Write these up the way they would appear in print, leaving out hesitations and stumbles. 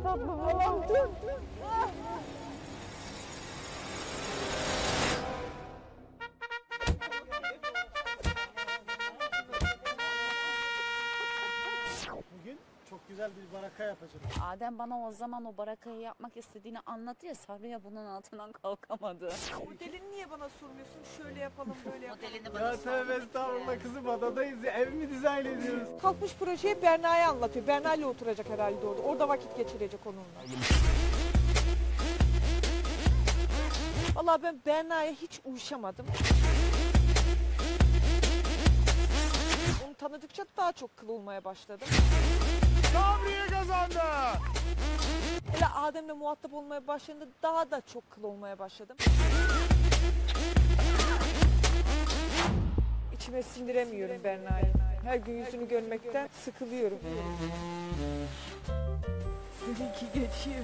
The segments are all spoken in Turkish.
tatlı. Allah'ım dur. Bugün çok güzel bir baraka yapacağım. Adem bana o zaman o barakayı yapmak istediğini anlattı ya, Sabriye bunun altından kalkamadı. Modelini niye bana sormuyorsun? Şöyle yapalım, böyle yapalım. Modelini bana Ya tövbe estağfurullah kızım, adadayız ya, ev mi dizayn ediyoruz? Kalkmış projeyi Berna'ya anlatıyor. Berna ile oturacak herhalde orada. Orada vakit geçirecek onunla. Vallahi ben Berna'ya hiç uyuşamadım. Onu tanıdıkça daha çok kıl olmaya başladım. Sabriye kazandı. Hele Adem'le muhatap olmaya başladığında daha da çok kıl olmaya başladım. İçime sindiremiyorum Berna'yı. Her gün yüzünü görmekten sıkılıyorum. Seninki geçiyor.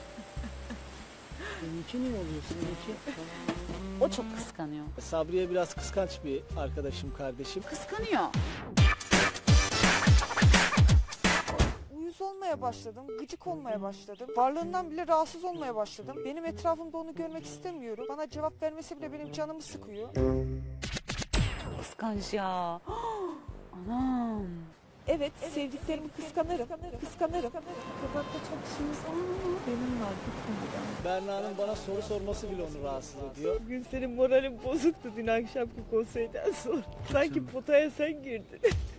Seninki ne oluyor seninki? O çok kıskanıyor. Sabriye biraz kıskanç bir arkadaşım, kardeşim. Kıskanıyor. Uyuz olmaya başladım, gıcık olmaya başladım. Varlığından bile rahatsız olmaya başladım. Benim etrafımda onu görmek istemiyorum. Bana cevap vermesi bile benim canımı sıkıyor. Kıskanç ya. Anam. Evet, sevdiklerimi kıskanırım. Kıskanırım. Kızakta çok işimiz var. Benim var. Berna'nın bana soru sorması bile onu rahatsız ediyor. Bugün senin moralin bozuktu dün akşamki konseyden sonra. Sanki potaya sen girdin.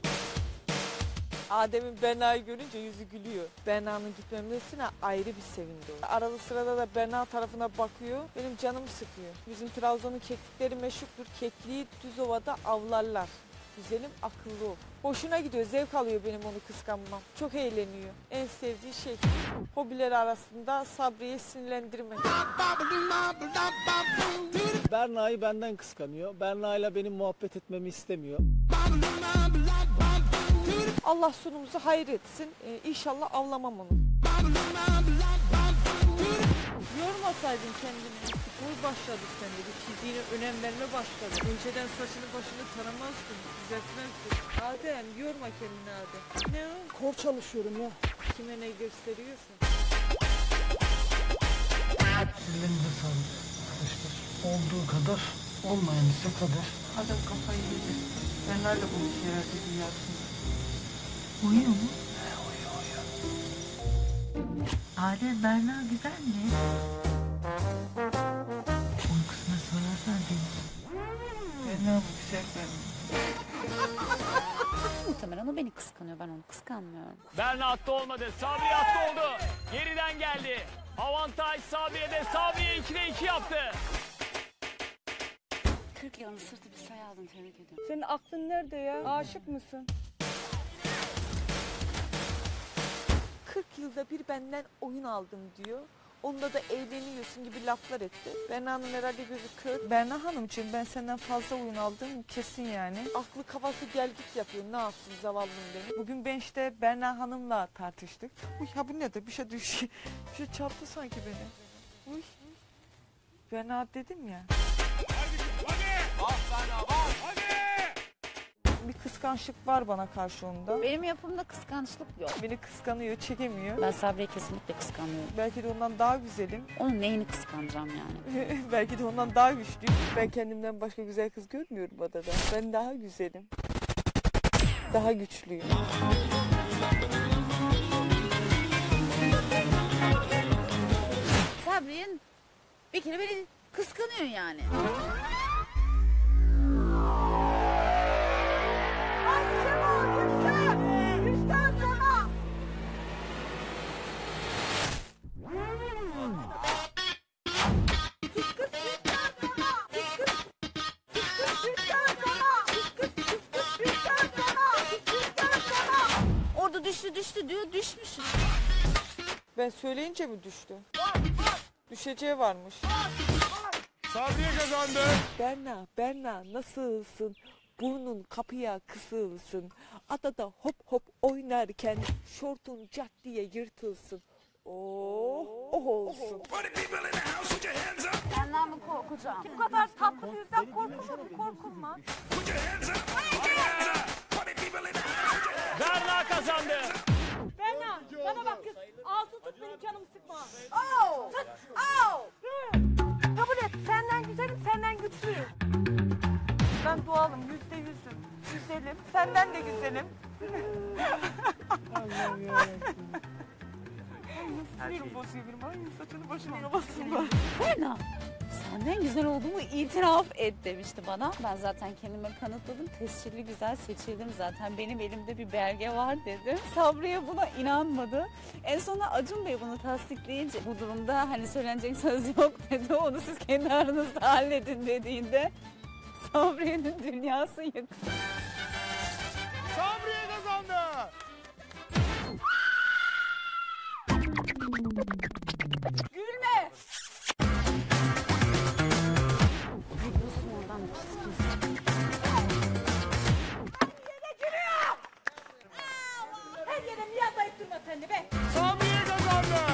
Adem'in Berna'yı görünce yüzü gülüyor. Berna'nın gitmemesine ayrı bir sevindi o. Arada sırada da Berna tarafına bakıyor. Benim canımı sıkıyor. Bizim Trabzon'un keklikleri meşhurdur. Kekliği düz ovada avlarlar. Güzelim akıllı ol. Hoşuna gidiyor, zevk alıyor benim onu kıskanmam. Çok eğleniyor. En sevdiği şey. Hobileri arasında Sabriye'yi sinirlendirmek. Berna'yı benden kıskanıyor. Berna'yla benim muhabbet etmemi istemiyor. Allah sonumuzu hayır etsin. İnşallah avlamam onu. Yormasaydın kendini. Spor başladı sende. Bir fiziğine önem verme başladı. Önceden saçını başını taramazdın. Düzeltmezdin. Adem yorma kendini Adem. Ne o? Kor çalışıyorum ya. Kime ne gösteriyorsun? Ellerinize sağlık arkadaşlar. Olduğu kadar, olmayan ise kadar. Adem kafayı yedi. Ben nerede konuşuyor herhalde dünyasında? Uyuyor mu? Adem, Berna güzel mi? Uykusuna sorarsan değil. Berna bu güzel Berna. Muhtemelen o beni kıskanıyor. Ben onu kıskanmıyorum. Berna attı olmadı. Sabriye attı oldu. Geriden geldi. Avantaj Sabriye'de. Sabriye 2'de 2 yaptı. 40 yılın sırtı bir sayı aldın. Tebrik ediyorum. Senin aklın nerede ya? Aşık mısın? 40 yılda bir benden oyun aldın diyor. Onunla da eğleniyorsun gibi laflar etti. Berna'nın herhalde gözü kör. Berna Hanımcığım, ben senden fazla oyun aldım kesin yani. Aklı kafası gel git yapıyor. Ne yapsın zavallım benim. Bugün ben işte Berna Hanım'la tartıştık. Uy ya bu nedir? Bir şey düşüyor. Bir şey çarptı sanki beni. Uy. Berna dedim ya. Bir kıskançlık var bana karşı onda. Benim yapımda kıskançlık yok. Beni kıskanıyor, çekemiyor. Ben Sabriye'yi kesinlikle kıskanıyorum. Belki de ondan daha güzelim. Onun neyini kıskanacağım yani? Belki de ondan daha güçlüyüm. Ben kendimden başka güzel kız görmüyorum adada. Ben daha güzelim. Daha güçlüyüm. Sabriye'nin bir kere beni kıskanıyor yani. Orada düştü diyor, düşmüşüm. Ben söyleyince mi düştü? Düşeceği varmış. Sabriye kazandı. Berna nasılsın? Burnun kapıya kısılsın. Adada hop hop oynarken şortun cart diye yırtılsın. Oh olsun. Senden mi korkacağım? Bu kadar tatlı yüzden korkulma. Berna kazandı. Berna Bana bak kız. Ağzını tut benim canımı sıkma. Kabul et. Senden güzelim, senden güçlüyüm. Ben doğalım, %100'üm. Güzelim. Senden de güzelim. Allah'ım yarabbim. Sinirim bozuyor benim. Ay saçını başını yolasın. Berna, senden güzel olduğumu itiraf et demişti bana. Ben zaten kendime kanıtladım. Tescilli güzel seçildim zaten. Benim elimde bir belge var dedim. Sabriye buna inanmadı. En sonunda Acun Bey bunu tasdikleyince bu durumda hani söylenecek söz yok dedi. Onu siz kendi aranızda halledin dediğinde Sabriye'nin dünyası yıktı. Sabriye kazandı. Gülme. Gülüyorsun oradan pis pis. Her yere niye adayıp durma sen de be. Sabriye kazandı.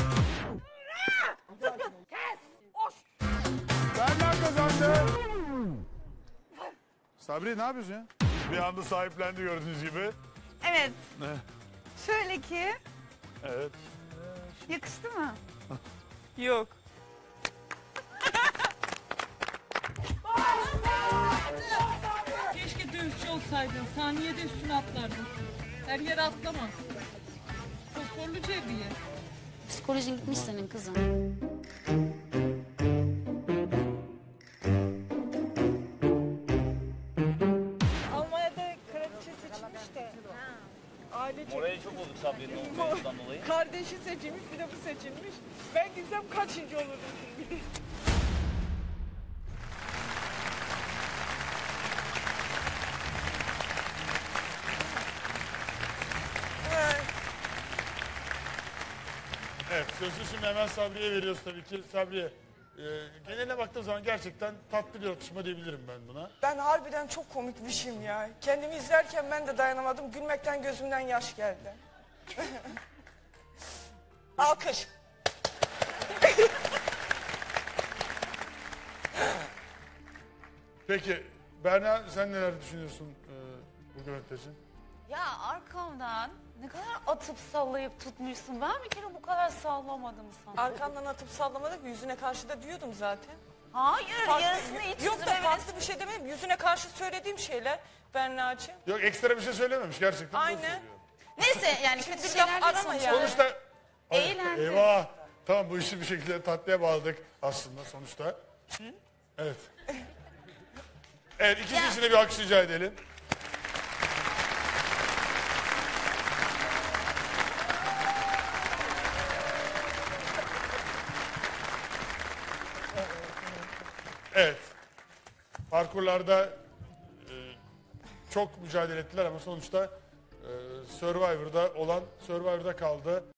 Kes. Oş. Berna kazandı. Sabri ne yapıyorsun ya? Bir anda sahiplendi gördüğünüz gibi. Evet. Ne? Şöyle ki. Evet. Yakıştı mı? Yok. Keşke dövüşçü olsaydın. Saniyede üstüne atlardın. Her yere atlamaz. Fosforlu cevriye. Psikolojin gitmiş senin kızım. Almanya'da kraliçe seçilmiş de. Ailece. Oraya çok olduk Sabriye'nin olmayışından dolayı. Kardeşi seçilmiş, bir de bu seçilmiş. Ben gitsem kaçıncı olurdum şimdi? Evet, sözü şimdi hemen Sabriye'ye veriyoruz tabii ki. Sabriye, geneline baktığım zaman gerçekten tatlı bir atışma diyebilirim ben buna. Ben harbiden çok komikmişim ya. Kendimi izlerken ben de dayanamadım. Gülmekten gözümden yaş geldi. Alkış. Peki, Berna sen neler düşünüyorsun bu görüntü için? Ya arkamdan ne kadar atıp sallayıp tutmuşsun. Ben bir kere bu kadar sallamadım sana. Arkandan atıp sallamadık. Yüzüne karşı da diyordum zaten. Hayır, Farklı- yarısını iç Yok da yüzüme farklı bir şey demedim. Yüzüne karşı söylediğim şeyler Berna'cığım. Yok, ekstra bir şey söylememiş gerçekten. bunu Aynen. söylüyor. Neyse yani kötü Şimdi şeyler laf değil arama sonuçta. yani. Sonuçta... Eğlendi. Eyvah! Tamam, bu işi bir şekilde tatlıya bağladık aslında sonuçta. Evet. Evet, ikisi için de bir alkış rica edelim. Evet. Parkurlarda çok mücadele ettiler ama sonuçta Survivor'da olan Survivor'da kaldı.